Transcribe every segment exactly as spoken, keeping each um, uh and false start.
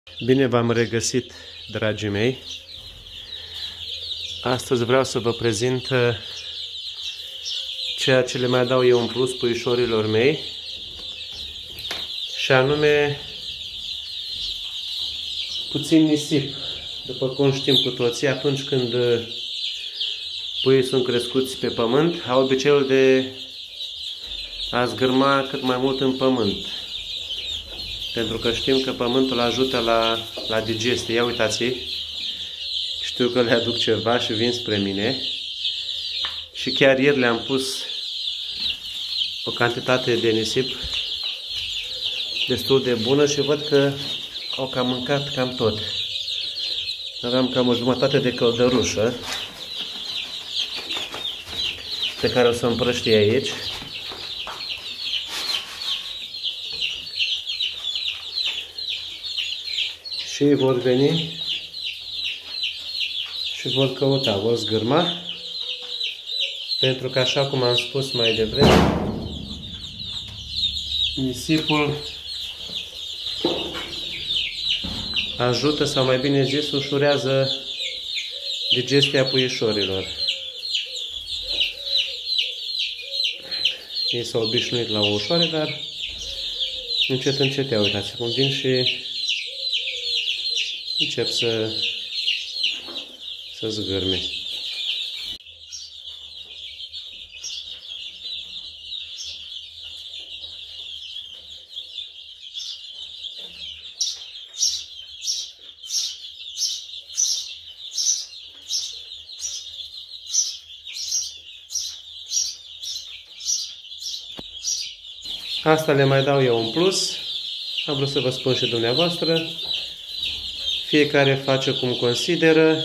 Bine v-am regăsit, dragii mei! Astăzi vreau să vă prezint ceea ce le mai dau eu în plus puișorilor mei, și anume puțin nisip. După cum știm cu toții, atunci când puii sunt crescuți pe pământ, au obiceiul de a zgârma cât mai mult în pământ. Pentru că știm că pământul ajută la, la digestie. Ia uitați-i, știu că le aduc ceva și vin spre mine. Și chiar ieri le-am pus o cantitate de nisip destul de bună și văd că au cam mâncat cam tot. Aveam cam o jumătate de căldărușă pe care o să împrăștie aici. Și vor veni și vor căuta, vor zgârma, pentru că, așa cum am spus mai devreme, nisipul ajută, sau mai bine zis, ușurează digestia puișorilor. Ei s-au obișnuit la o ușoare, dar încet, încet, ia uitați cum vin și încep să, să zgârme. Asta le mai dau eu în plus. Am vrut să vă spun și dumneavoastră. Fiecare face cum consideră.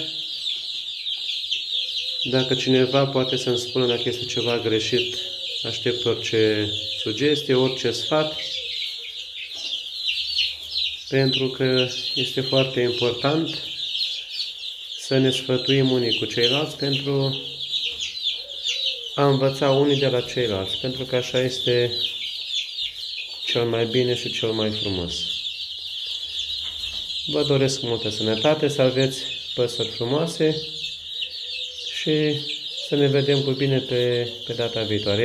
Dacă cineva poate să-mi spună dacă este ceva greșit, aștept orice sugestie, orice sfat. Pentru că este foarte important să ne sfătuim unii cu ceilalți pentru a învăța unii de la ceilalți. Pentru că așa este cel mai bine și cel mai frumos. Vă doresc multă sănătate, să aveți păsări frumoase și să ne vedem cu bine pe, pe data viitoare.